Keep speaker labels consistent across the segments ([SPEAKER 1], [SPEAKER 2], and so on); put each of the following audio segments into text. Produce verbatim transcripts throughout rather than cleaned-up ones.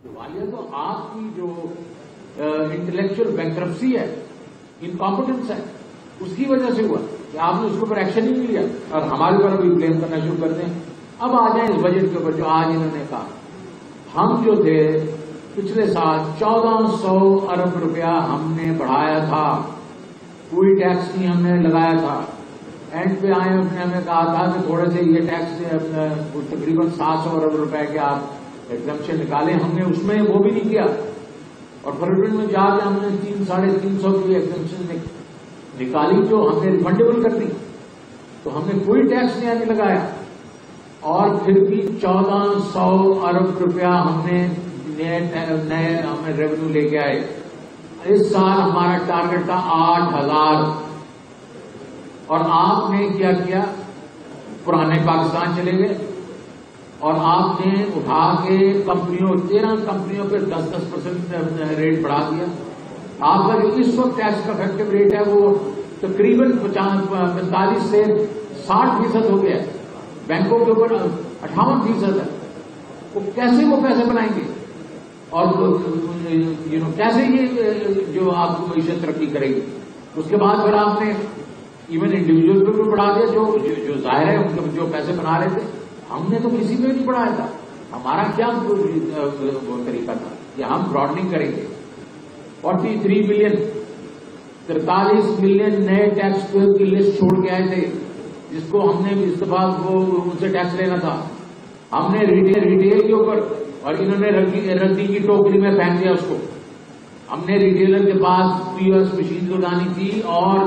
[SPEAKER 1] دیوالیہ تو آپ کی جو انٹلیکچوئل بینکرپسی ہے، انکمپٹنس ہے، اس کی وجہ سے ہوا کہ آپ نے اس کے اوپر ایکشن ہی نہیں لیا اور ہمارے اوپر ابھی بلیم کرنا شروع کرتے ہیں. اب آ جائیں اس بجٹ کے اوپر جو آج انہوں نے کہا. ہم جو تھے پچھلے سال چودہ سو ارب روپیہ ہم نے بڑھایا تھا، کوئی ٹیکس نہیں ہم نے لگایا تھا. اینڈ پہ آئے اس نے ہمیں کہا تھا کہ تھوڑے سے یہ ٹیکس تقریباً سات سو ارب روپے کے آپ ایگزمپشن نکالیں. ہم نے اس میں وہ بھی نہیں کیا اور فروری میں جا کے ہم نے تین ساڑھے تین سو کی ایگزمپشن نکالی جو ہم نے ریفنڈیبل کر دی. تو ہم نے کوئی ٹیکس نہیں آگے لگایا اور پھر بھی چودہ سو ارب روپیہ ہم نے نئے نئے ہم نے ریونیو لے کے آئے. اس سال ہمارا ٹارگیٹ تھا آٹھ ہزار اور آپ نے کیا کیا، پرانے پاکستان چلے گئے اور آپ نے اٹھا کے کمپنیوں تیرہ کمپنیوں پہ دس دس پرسینٹ ریٹ بڑھا دیا. آپ کا جو اس وقت ٹیکس کا افیکٹو ریٹ ہے وہ تقریباً پینتالیس سے ساٹھ فیصد ہو گیا ہے. بینکوں کے اوپر اٹھاون فیصد ہے. وہ کیسے وہ پیسے بنائیں گے اور یو نو کیسے یہ جو آپ کو معیشت ترقی کرے گی. اس کے بعد پھر آپ نے ایون انڈیویجل پہ بھی بڑھا دیا جو جو ظاہر ہے ان کے جو پیسے بنا رہے تھے. ہم نے تو کسی پہ نہیں بڑھایا تھا. ہمارا کیا وہ طریقہ تھا کہ ہم براڈنگ کریں گے. فورٹی تھری ملین تینتالیس ملین نئے ٹیکس پیئر کی لسٹ چھوڑ کے آئے تھے جس کو ہم نے اس کے بعد وہ ان سے ٹیکس لینا تھا. ہم نے ریٹیل ریٹیل کے اوپر اور انہوں نے ردی کی ٹوکری میں پھینک دیا اس کو. ہم نے ریٹیلر کے پاس پی او ایس مشین لگانی تھی اور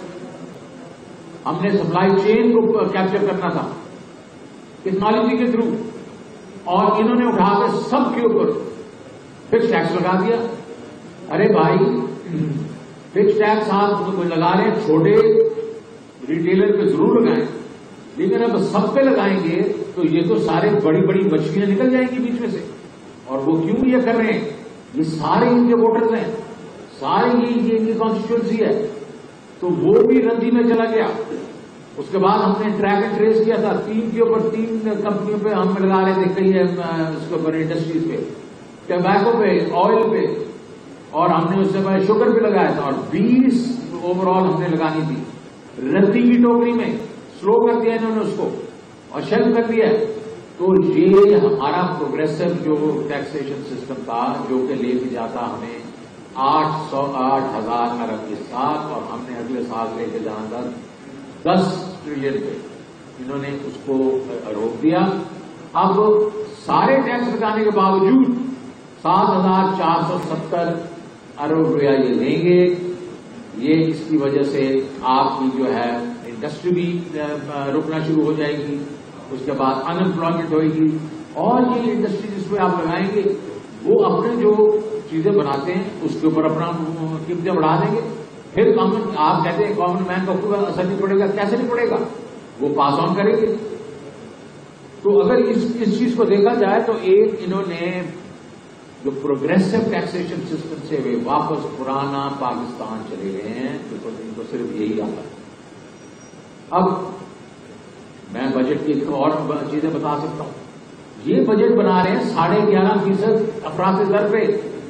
[SPEAKER 1] ہم نے سپلائی چین کو کیپچر کرنا تھا ٹیکنالوجی کے تھرو اور انہوں نے اٹھا کے سب کے اوپر فکس ٹیکس لگا دیا. ارے بھائی فکس ٹیکس آپ لگا رہے ہیں، چھوٹے ریٹیلر پہ ضرور لگائیں لیکن اب سب پہ لگائیں گے تو یہ تو سارے بڑی بڑی مچھلیاں نکل جائیں گی بیچ میں سے. اور وہ کیوں یہ کر رہے ہیں؟ یہ سارے ان کے ووٹرز ہیں، سارے یہ ان کی کانسٹیٹوئنسی ہے. تو وہ بھی رندی میں چلا گیا. اس کے بعد ہم نے ٹریک اینڈ ٹریس کیا تھا. تین کے اوپر تین کمپنیوں پہ ہم لگا رہے تھے کئی اس کے اوپر انڈسٹریز پہ، ٹبیکو پہ، آئل پہ اور ہم نے اس سے پہلے شوگر پہ لگایا تھا اور بیس اوور آل ہم نے لگانی تھی. ردی کی ٹوکری میں سلو کر دیا انہوں نے اس کو اور شیلف کر دیا. تو یہ ہمارا پروگریسو جو ٹیکسیشن سسٹم تھا جو کہ لے کے جاتا ہمیں آٹھ سو آٹھ ہزار ارب کے ساتھ اور ہم نے اگلے سال لے کے جانا تھا دس ٹریلین پہ. انہوں نے اس کو روک دیا. اب سارے ٹیکس لگانے کے باوجود سات ہزار چار سو ستر ارب روپیہ یہ لیں گے. یہ اس کی وجہ سے آپ کی جو ہے انڈسٹری بھی رکنا شروع ہو جائے گی. اس کے بعد ان امپلائمنٹ ہوئے گی اور یہ انڈسٹری جس پہ آپ لگائیں گے وہ اپنے جو چیزیں بناتے ہیں اس کے اوپر اپنا قیمتیں بڑھا دیں گے. پھر آپ کہتے ہیں کامن مین کا کوئی اثر نہیں پڑے گا. کیسے نہیں پڑے گا؟ وہ پاس آن کریں گے. تو اگر اس اس چیز کو دیکھا جائے تو ایک انہوں نے جو پروگریسو ٹیکسیشن سسٹم سے وہ واپس پرانا پاکستان چلے گئے ہیں تو ان کو صرف یہی آتا ہے. اب میں بجٹ کی ایک اور چیزیں بتا سکتا ہوں. یہ بجٹ بنا رہے ہیں ساڑھے گیارہ فیصد افراط زر پہ.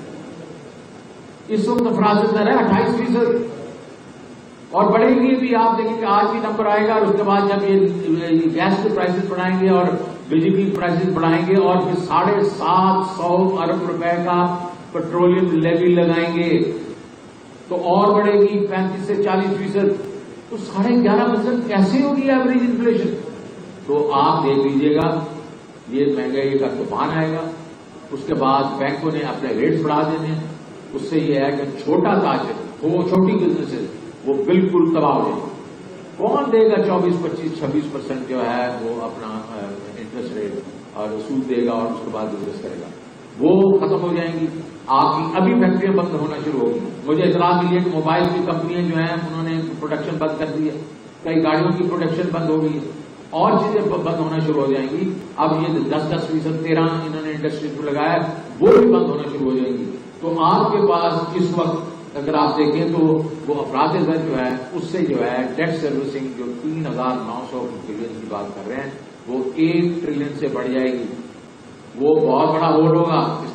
[SPEAKER 1] اس وقت افراط زر ہے اٹھائیس فیصد اور بڑھے گی بھی. آپ دیکھیں کہ آج بھی نمبر آئے گا اور اس کے بعد جب یہ گیس کے پرائسز بڑھائیں گے اور بجلی کی پرائسز بڑھائیں گے اور پھر ساڑھے سات سو ارب روپے کا پیٹرولیم لیوی لگائیں گے تو اور بڑھے گی پینتیس سے چالیس فیصد. تو ساڑھے گیارہ فیصد کیسے ہوگی ایوریج انفلیشن؟ تو آپ دیکھ لیجیے گا یہ مہنگائی کا طوفان آئے گا. اس کے بعد بینکوں نے اپنے ریٹس بڑھا دینے. اس سے یہ ہے کہ چھوٹا تاجر وہ چھوٹی بزنس وہ بالکل تباہ ہو جائے گی. کون دے گا چوبیس پچیس چھبیس پرسینٹ جو ہے وہ اپنا انٹرسٹ ریٹ اور سود دے گا اور اس کے بعد بزنس کرے گا؟ وہ ختم ہو جائیں گی. آپ کی ابھی فیکٹریاں بند ہونا شروع ہوگی. مجھے اطلاع ملی ہے کہ موبائل کی کمپنیاں جو ہیں انہوں نے پروڈکشن بند کر دی ہے. کئی گاڑیوں کی پروڈکشن بند ہو گئی اور چیزیں بند ہونا شروع ہو جائیں گی. اب یہ دس دس فیصد تیرہ انہوں نے انڈسٹری کو لگایا وہ بھی بند ہونا شروع ہو جائیں گی. تو آپ کے پاس اس وقت اگر آپ دیکھیں تو وہ افراط زر جو ہے اس سے جو ہے ڈیٹ سروسنگ جو تین ہزار نو سو بلین کی بات کر رہے ہیں وہ ایک ٹریلین سے بڑھ جائے گی. وہ بہت بڑا ہول ہوگا. اس کا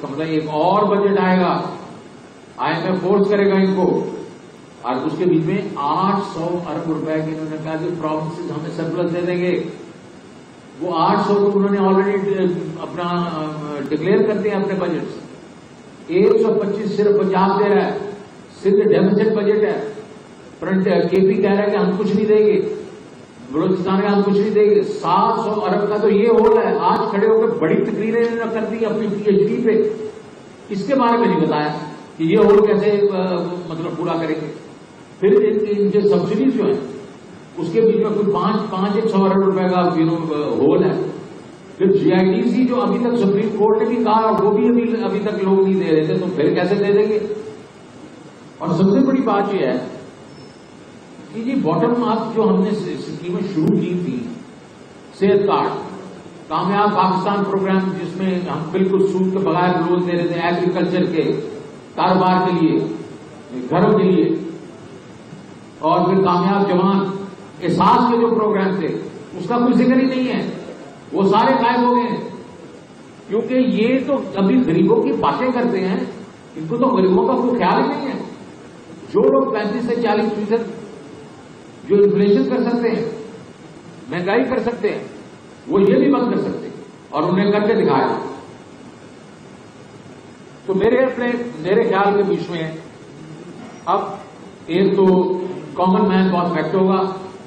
[SPEAKER 1] مطلب ایک اور بجٹ آئے گا, آئی ایم ایف فورس کرے گا ان کو, اور اس کے بیچ میں آٹھ سو ارب روپے کے انہوں نے کہا کہ پروونسز ہمیں سرپلس دے دیں گے. وہ آٹھ سو کو انہوں نے آلریڈی اپنا ڈکلیئر کر دیا اپنے بجٹ سے. ایک سو پچیس صرف پنجاب دے رہا ہے, صرف ڈیفیسٹ بجٹ ہے. فرنٹ کے پی کہہ رہا ہے کہ ہم کچھ نہیں دیں گے, بلوچستان کا ہم کچھ نہیں دیں گے. سات سو ارب کا تو یہ ہول ہے. آج کھڑے ہو کے بڑی تقریریں انہوں نے کر دی اپنی پی ایچ ڈی پہ, اس کے بارے میں نہیں بتایا کہ یہ ہول کیسے مطلب پورا کریں گے. پھر ان جو سبسڈیز جو ہیں اس کے بیچ میں کوئی پانچ پانچ ایک سو ارب روپے کا ہول ہے. پھر جی آئی ڈی سی جو ابھی تک سپریم کورٹ نے بھی کہا وہ بھی ابھی ابھی تک لوگ نہیں دے رہے تھے, تو پھر کیسے دے دیں گے. اور سب سے بڑی بات یہ ہے کہ یہ باٹم اپ جو ہم نے اسکیمیں شروع کی تھی, صحت کارڈ, کامیاب پاکستان پروگرام جس میں ہم بالکل سود کے بغیر لون دے رہے تھے ایگریکلچر کے, کاروبار کے لیے, گھروں کے لیے, اور پھر کامیاب جوان, احساس کے جو پروگرام تھے اس کا کوئی ذکر ہی نہیں ہے. وہ سارے غائب ہو گئے ہیں, کیونکہ یہ تو ابھی غریبوں کی باتیں کرتے ہیں, ان کو تو غریبوں کا کوئی خیال ہی نہیں ہے. جو لوگ پینتیس سے چالیس فیصد جو انفلیشن کر سکتے ہیں, مہنگائی کر سکتے ہیں, وہ یہ بھی بند کر سکتے ہیں, اور انہیں کر کے دکھایا. تو میرے اپنے میرے خیال کے بیچ میں اب ایک تو کامن مین بہت افیکٹ ہوگا,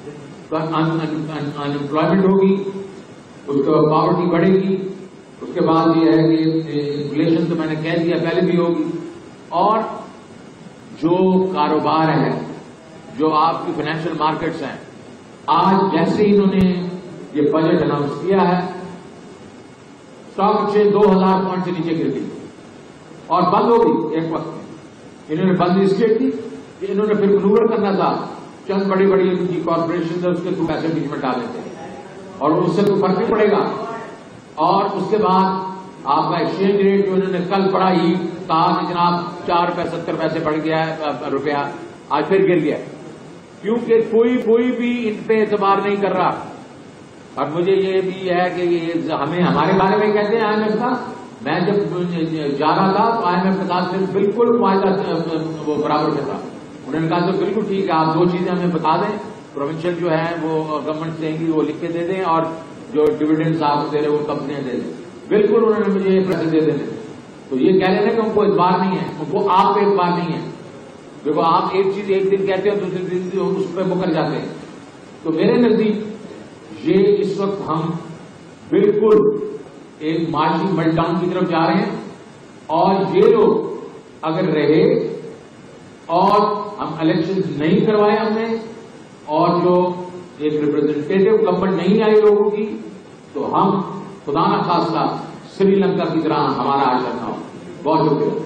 [SPEAKER 1] انمپلائمنٹ ہوگی, اس کو پاورٹی بڑھے گی. اس کے بعد یہ ہے کہ انفلیشن تو میں نے کہہ دیا پہلے بھی ہوگی. اور جو کاروبار ہے, جو آپ کی فائنینشیل مارکیٹس ہیں, آج جیسے انہوں نے یہ بجٹ اناؤنس کیا ہے, اسٹاک ایکسچینج دو ہزار پوائنٹ سے نیچے گر گئی اور بند ہو گئی ایک وقت میں. انہوں نے بند اس لیے کی کہ انہوں نے پھر منور کرنا تھا, چند بڑی بڑی ان کی کارپوریشن اس کے تھرو پیسے بیچ میں ڈالے تھے, اور اس سے کوئی فرق نہیں پڑے گا. اور اس کے بعد آپ کا ایکسچینج ریٹ جو انہوں نے کل پڑھا ہی کہا کہ جناب چار روپے ستر پیسے بڑھ گیا ہے روپیہ, آج پھر گر گیا, کیونکہ کوئی کوئی بھی ان پہ اعتبار نہیں کر رہا. اور مجھے یہ بھی ہے کہ یہ ہمیں ہمارے بارے میں کہتے ہیں آئی ایم ایف کا, میں جب جا رہا تھا تو آئی ایم ایف کے ساتھ بالکل معاہدہ وہ برابر میں تھا. انہوں نے کہا تو بالکل ٹھیک ہے, آپ دو چیزیں ہمیں بتا دیں, پروونشل جو ہے وہ گورنمنٹ دیں گی وہ لکھ کے دے دیں, اور جو ڈویڈنڈز آپ دے رہے وہ کمپنیاں دے دیں. بالکل انہوں نے مجھے یہ پیسے دے دینے. تو یہ کہہ لینا کہ ان کو اعتبار نہیں ہے, ان کو آپ پہ اعتبار نہیں ہے. دیکھو آپ ایک چیز ایک دن کہتے ہیں دوسرے دن اس پہ مکر جاتے ہیں. تو میرے نزدیک یہ اس وقت ہم بالکل ایک معاشی میلٹ ڈاؤن کی طرف جا رہے ہیں, اور یہ لوگ اگر رہے اور ہم الیکشن نہیں کروائے ہم نے, اور جو ایک ریپرزینٹیٹو گورنمنٹ نہیں آئی لوگوں کی, تو ہم خدا نہ خاصہ سری لنکا کی طرح ہمارا آشر نہ ہو. بہت شکریہ.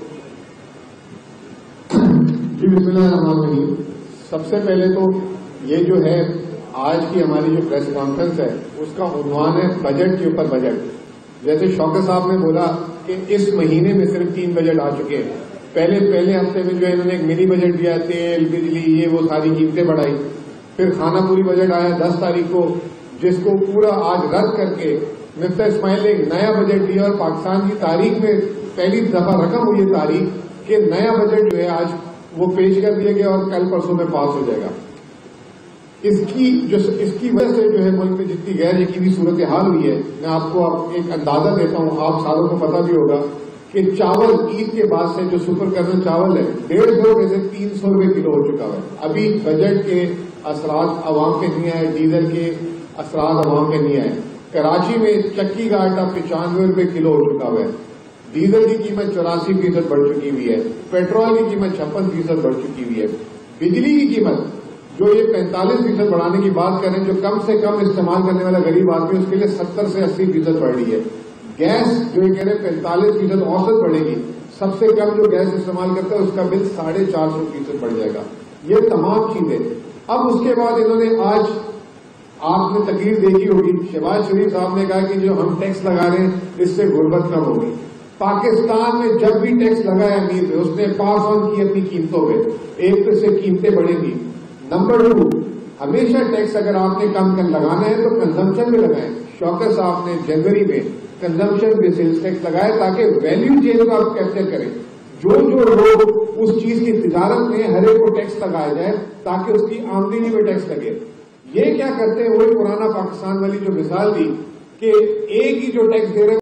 [SPEAKER 2] جی بسم اللہ الرحمن الرحیم. سب سے پہلے تو یہ جو ہے آج کی ہماری جو پریس کانفرنس ہے اس کا عنوان ہے بجٹ کے اوپر بجٹ. جیسے شوکت صاحب نے بولا کہ اس مہینے میں صرف تین بجٹ آ چکے ہیں. پہلے پہلے ہفتے میں جو ہے انہوں نے ایک منی بجٹ دیا, تیل بجلی یہ وہ ساری قیمتیں بڑھائی. پھر خانہ پوری بجٹ آیا دس تاریخ کو, جس کو پورا آج رد کر کے مفتا اسماعیل نے ایک نیا بجٹ دیا, اور پاکستان کی تاریخ میں پہلی دفعہ رقم ہوئی ہے تاریخ کہ نیا بجٹ جو ہے آج وہ پیش کر دیا گیا اور کل پرسوں میں پاس ہو جائے گا. اس کی جو اس کی وجہ سے جو ہے ملک میں جتنی غیر یقینی صورتحال ہوئی ہے, میں آپ کو ایک اندازہ دیتا ہوں, آپ ساروں کو پتہ بھی ہوگا کہ چاول عید کے بعد سے جو سپر کرنل چاول ہے ڈیڑھ سو روپے سے تین سو روپے کلو ہو چکا ہے. ابھی بجٹ کے اثرات عوام کے نہیں آئے, ڈیزل کے اثرات عوام کے نہیں آئے. کراچی میں چکی کا آٹا پچانوے روپے کلو ہو چکا ہے, ڈیزل کی قیمت چوراسی فیصد بڑھ چکی ہوئی ہے, پیٹرول کی قیمت چھپن فیصد بڑھ چکی ہوئی ہے. بجلی کی قیمت جو یہ پینتالیس فیصد بڑھانے کی بات کریں, جو کم سے کم استعمال کرنے والا غریب آدمی اس کے لیے ستر سے اسی فیصد بڑھ رہی ہے. گیس جو یہ کہہ رہے ہیں پینتالیس فیصد اوسط بڑھے گی, سب سے کم جو گیس استعمال کرتا ہے اس کا بل ساڑھے چار سو فیصد بڑھ جائے گا. یہ تمام چیزیں. اب اس کے بعد انہوں نے آج آپ نے تقریر دیکھی ہوگی, شہباز شریف صاحب نے کہا کہ جو ہم ٹیکس لگا رہے ہیں اس سے غربت کم ہوگی. پاکستان میں جب بھی ٹیکس لگا ہے امیر پہ اس نے پاس آن کی اپنی قیمتوں پہ, ایک تو سے قیمتیں بڑھیں گی. نمبر ٹو, ہمیشہ ٹیکس اگر آپ نے کم کر لگانا ہے تو کنزمپشن میں لگائیں. شوکت صاحب نے جنوری میں कंजम्पशन पे सेल्स टैक्स लगाए ताकि वैल्यू चेन को आप कैप्चर करें। जो जो लोग उस चीज की तिजारत में हर एक को टैक्स लगाया जाए ताकि उसकी आमदनी में टैक्स लगे। ये क्या करते हैं, वही पुराना पाकिस्तान वाली जो मिसाल दी कि एक ही जो टैक्स दे रहे हैं